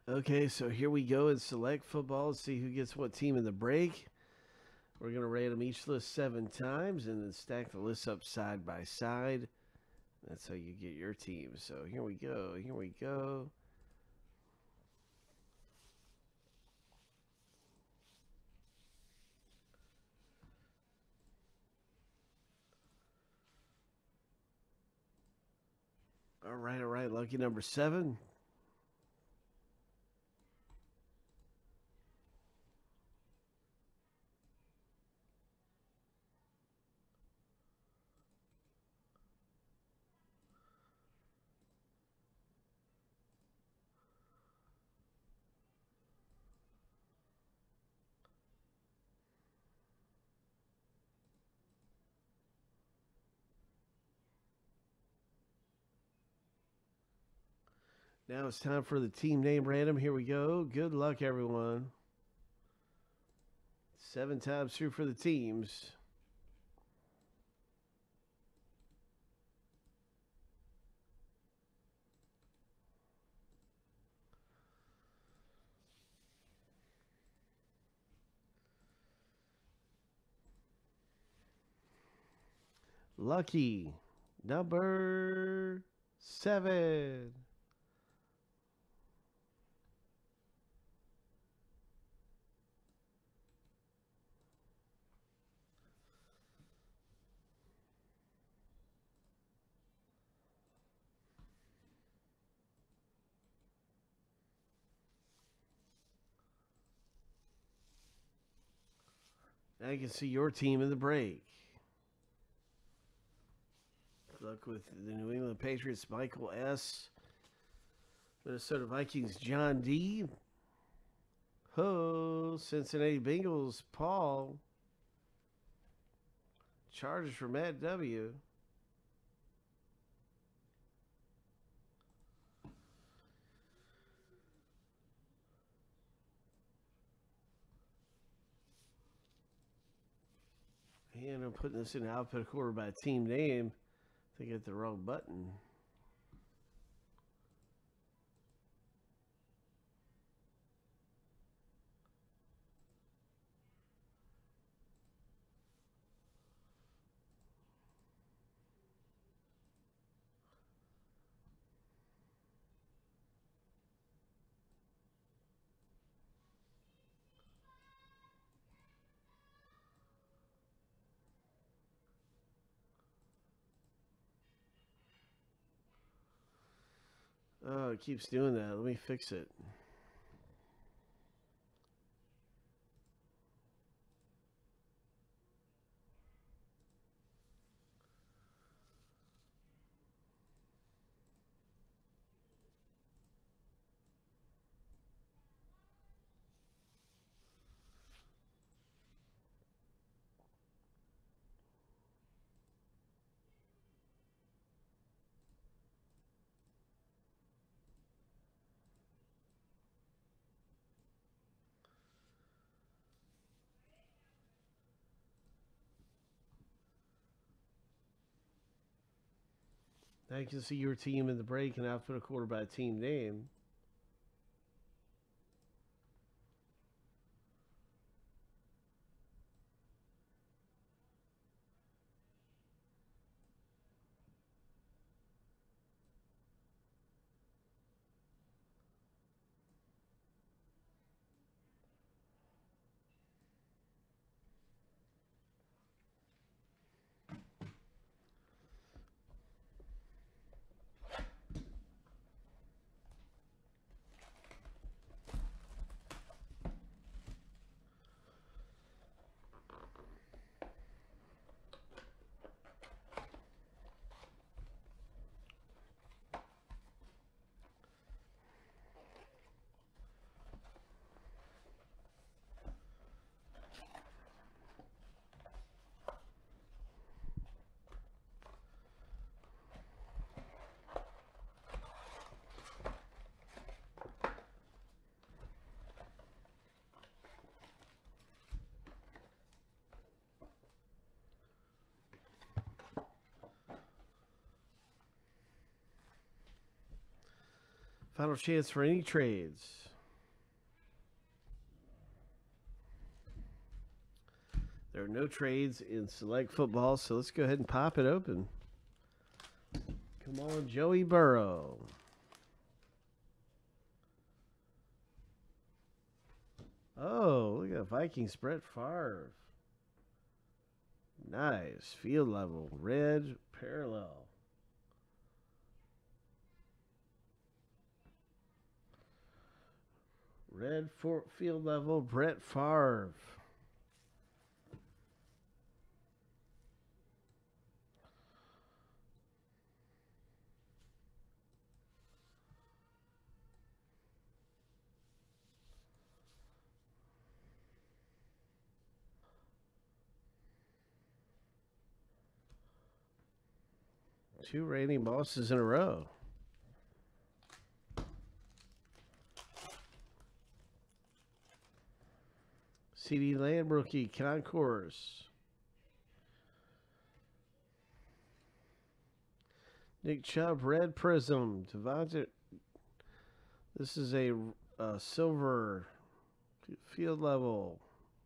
Okay, so here we go in select football. Let's see who gets what team in the break. We're going to random each list 7 times and then stack the lists up side by side. That's how you get your team. So here we go. Here we go. All right, all right. Lucky number 7. Now it's time for the team name random. Here we go. Good luck, everyone. 7 times through for the teams. Lucky number 7. Now you can see your team in the break. Good luck with the New England Patriots, Michael S. Minnesota Vikings, John D. Ho, Cincinnati Bengals, Paul. Chargers for Matt W. And I'm putting this in alphabetical order by team name. I think I hit the wrong button. Oh, it keeps doing that. Let me fix it. Now you can see your team in the break and alphabetical order by team name. Final chance for any trades. There are no trades in select football, so let's go ahead and pop it open. Come on, Joey Burrow. Oh, look at Vikings, Brett Favre. Nice. Field level. Red parallel. Red field level, Brett Favre. Two Randy Mosses in a row. CD Lamb rookie, Concourse. Nick Chubb, red Prizm. Devontae. This is a silver field level.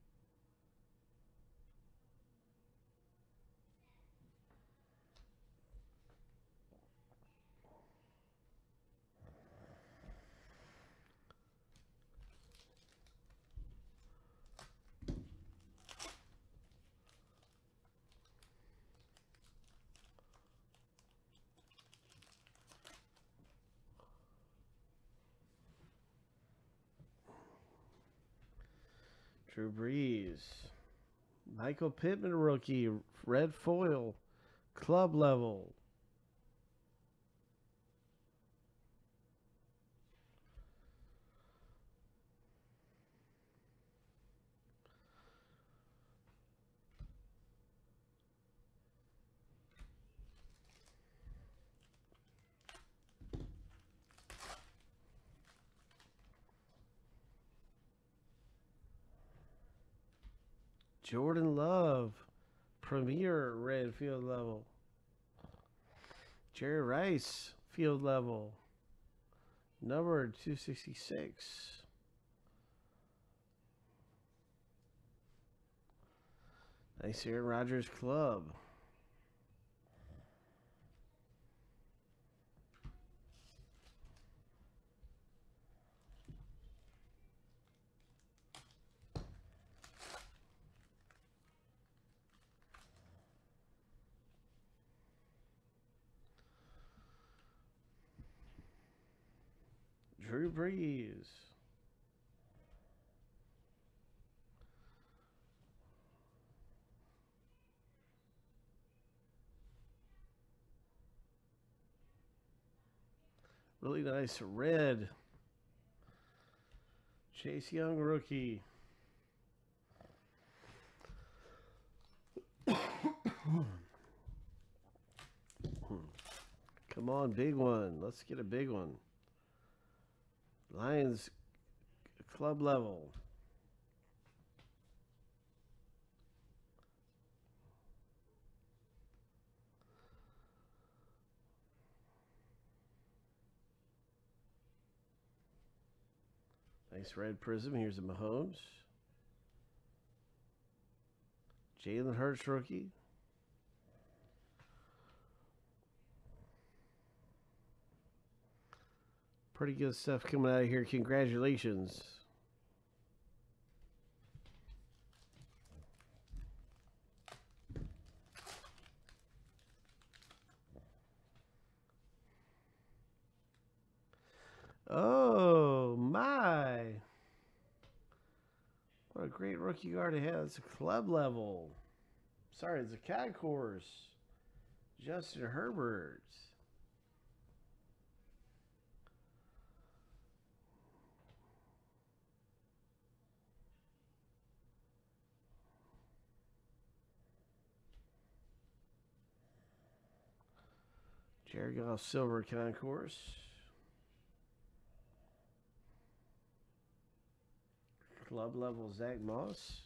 Drew Brees. Michael Pittman rookie, red foil, club level. Jordan Love, Premier red field level. Jerry Rice, field level. Number 266. Nice Aaron Rodgers club. Drew Brees. Really nice red. Chase Young rookie. Come on, big one. Let's get a big one. Lions club level. Nice red Prizm. Here's a Mahomes. Jalen Hurts rookie. Pretty good stuff coming out of here. Congratulations. Oh, my. What a great rookie card to have. It's a club level. Sorry, it's a concourse. Justin Herbert. Jared Goff silver concourse. Club level Zach Moss.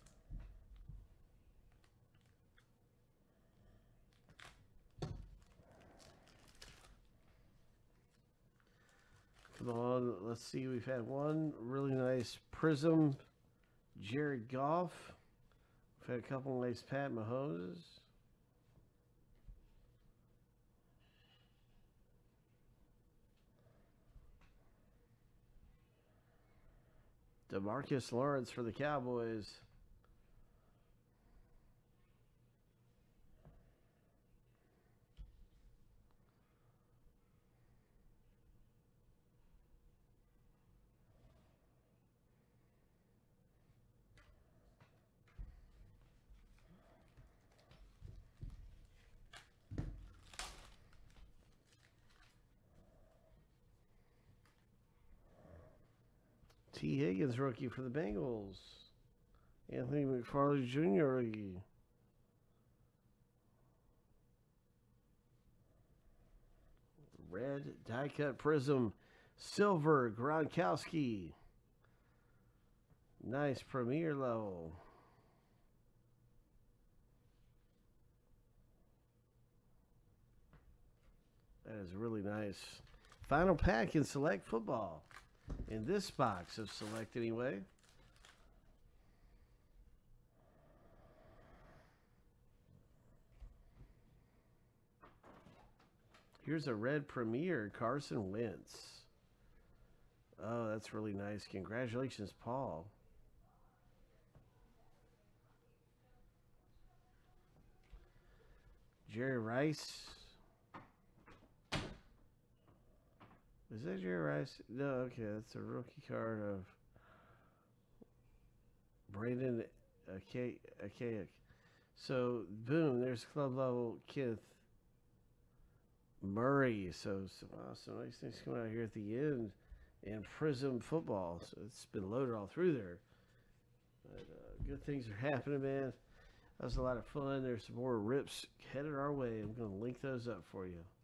Come on, let's see. We've had one really nice Prizm Jared Goff We've had a couple nice Pat Mahomes. DeMarcus Lawrence for the Cowboys. T. Higgins rookie for the Bengals. Anthony McFarlane Jr. rookie. Red die cut Prizm silver Gronkowski. Nice premier level. That is really nice. Final pack in Select Football. In this box of Select anyway. Here's a red premier, Carson Wentz. Oh, that's really nice. Congratulations, Paul. Jerry Rice. Is that Jerry Rice? No, okay, that's a rookie card of Brandon Akayak. So, boom, there's club level Kenneth Murray. So awesome. Nice things coming out here at the end. And Prizm football. So it's been loaded all through there. But good things are happening, man. That was a lot of fun. There's some more rips headed our way. I'm going to link those up for you.